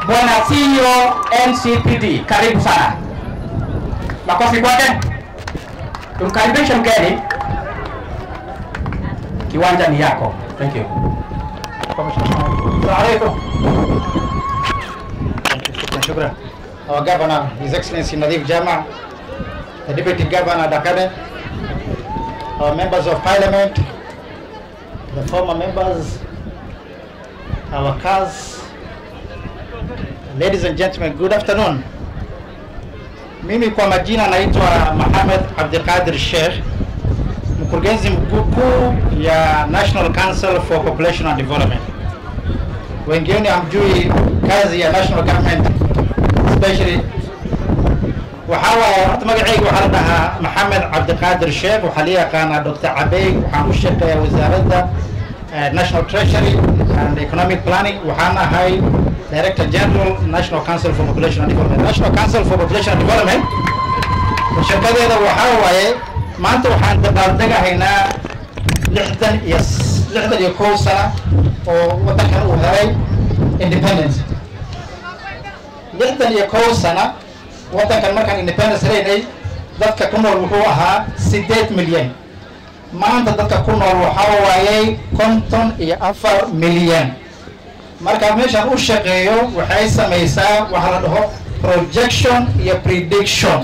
Bwana CEO NCPD, karibu sana. Makofi kwake. Tumkaribishe mgeni. Kiwanja ni yako. Thank you. Shukran. Our Governor, His Excellency Nadhif Jama, the Deputy Governor Dakane, our members of Parliament, the former members, our cars, ladies and gentlemen, good afternoon. Mimi kwa majina naitwa Mohamed Abdelkader Sheikh, mkurugenzi mkuu ya National Council for Population and Development. Wengine hamjui kazi ya National Government, especially وحاول magacaygu waxaa la dhahaa Mohamed Abdelkader Sheikh waxaa la yaqaanaa Dr. Abey waxaan u shaqeeyaa wasaaradda National Treasury and Economic Planning waxaan ahay Director General National Council for Population and Development. National Council for Population and Development shaqadeeda waxaa waaye maanta waxaan dabaaldegahaynaa 61 sano oo wadankan uu helay independence. 61 sano wadankan markaan independence helaynay dadka ku nool wuxuu ahaa 8 milyan. maanta dadka ku nool waxaa waayay 54 milyan. marka meeshaan u shaqeeyo waxay samaysaa waxa la dhaho projection iyo prediction.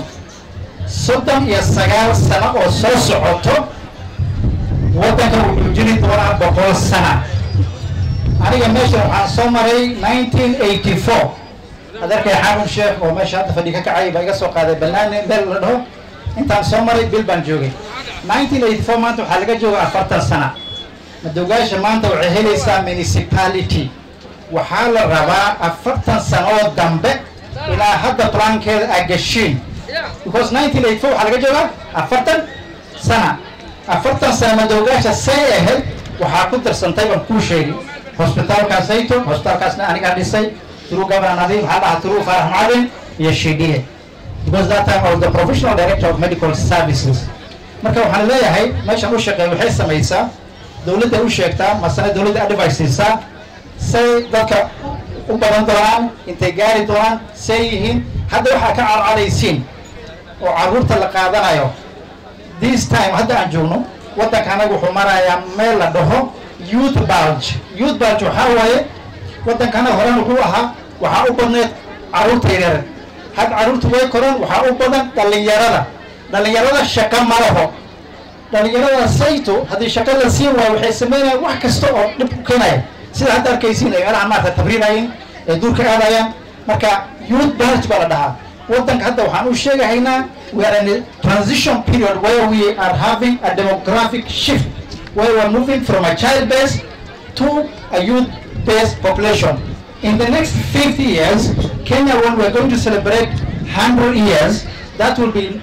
39 sano oo soo socoto wadanka wuxuu jiri doonaa 100 sano. aniga meesha waxaan soo maray 1984. adeerkay xaarun sheekh oo meesha hadda fadhi ka kacay baa iga soo qaaday banaane meel la dhaho intaan soo maray bil baan joogay. 1984 maanta waxaa laga joogaa 40 sano. madowgaasha maanta waxay helaysaa municipality. waxaa la rabaa 40 sano oo dambe ilaa hadda plankeeda ay gashiin. because 1984 waxaa laga joogaa 40 sano. 40 sano madowgaasha say ahayd waxaa ku darsantay baan kuu sheegay hospitaalkaas ayto hospitaalkaasna aniga dhisay through Governor Nadhif waxaa dhahaa through Farah Macalin iyo Shidiye because that time I was the professional director of medical services. marka waxaan leeyahay meeshaan u shaqeeyo waxay samaysaa dawladda u sheegtaa masana dawladda advice siisaa say dadka u badan doonaan intay gaari doonaan say yihiin hadda waxaa ka carcaraysiin oo caruurta la qaadanayo. this time hadda aan joogno wadanka anagu wuxuu marayaa meel la dhaho youth bulge. youth bulge waxaa waaye wadankana horan wuxuu ahaa waxaa u badneed caruurta yaryar. had caruurta way koraan waxaa u badan dhalinyarada shaqo ma laho. dhalinyarada sayto haddii shaqo la siin waayo waxay sameynayaan wax kasta oo dhib ku keenaya sida hadda arkaysiin ay meelaha maarta tabriinayeen ee duurka aadayaan. marka youth bulge baa la dhahaa. wadanka hadda waxaan u sheegahaynaa we are in a transition period where we are having a demographic shift where we are moving from a child base to a youth based population. In the next 50 years, Kenya, when we're going to celebrate 100 years, that will be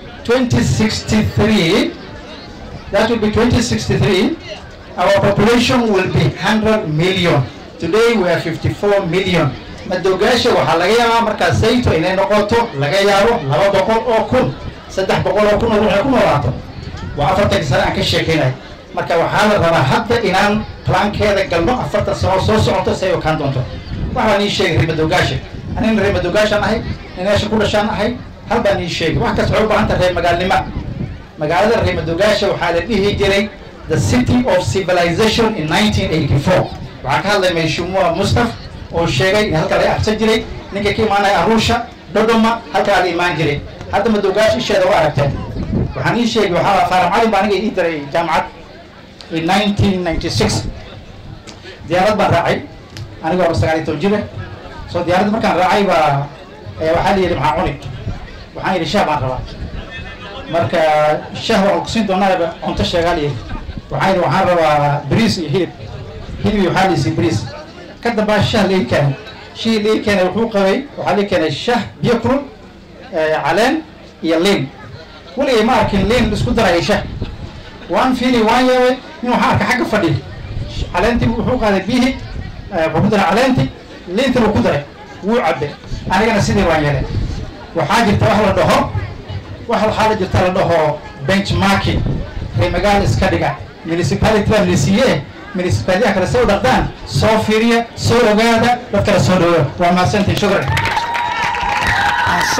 2063. That will be 2063. Our population will be 100 million. Today we are 54 million. madowgaasha waxaa laga yaabaa markaas sayto inay noqoto laga yaabo 200 oo kun 300 oo kun oo waxay ku noolaato. waa 40 sano aan ka sheekeynay. marka waxaa la rabaa hadda inaan plankeeda galno 40 sano soo socoto say kaan doonto. waxaan ii sheegay reer madowgaasha anina reer madowgaashaan ahay inaasha ku dhashaan ahay hal baan ii sheegay wax kasta waxay u baahan tahay reer magaalnimo. magaalada reer madowgaasha waxaa la dhihi jiray the city of civilization in 1984. waxaa ka hadlay Mheshimiwa Mustaf oo sheegay in halka la aqsan jiray ninka ka imaanay Arusha Dodoma halka la imaan jiray. hadda madowgaasha isheeda waa aragteen. waxaan ii sheegay waxaa Farah Macalin baan aniga ii diray jaamacad in 1996. diyaarad baan raacay aniga oo 19 jir soo diyaarad markaan raacay baa waxaa la yiri maxaa cuni waxaan yiri shaah baan rabaa. marka shaah waxaan ku siin doonaa cunto sheegaaliye waxaan yiri waxaan rabaa bariis iyo hilib waxaa la siiyay bariis ka dambaa shaah leey keenay shii leey keenay wuxuu qabay waxaa la keenay shaah biyo kulul caleen iyo liin. waliga ma arkin liin isku daray shaah waan fiili waan yahay in waxa arka xagga fadhi caleentii wuxuu qaaday bihi wuxuu daray caleentii liinta uu ku daray wuu cabay. anigana sidii waan yeelay. waxaa jirta wax la dhaho waxaa la jirta la dhaho benchmarking. reer magaal iska dhiga municipality la siiyay municipality kala soo dhaqdaan soo fiiriya soo ogaada dadka la soo dhawo waa mahadsantiin shukran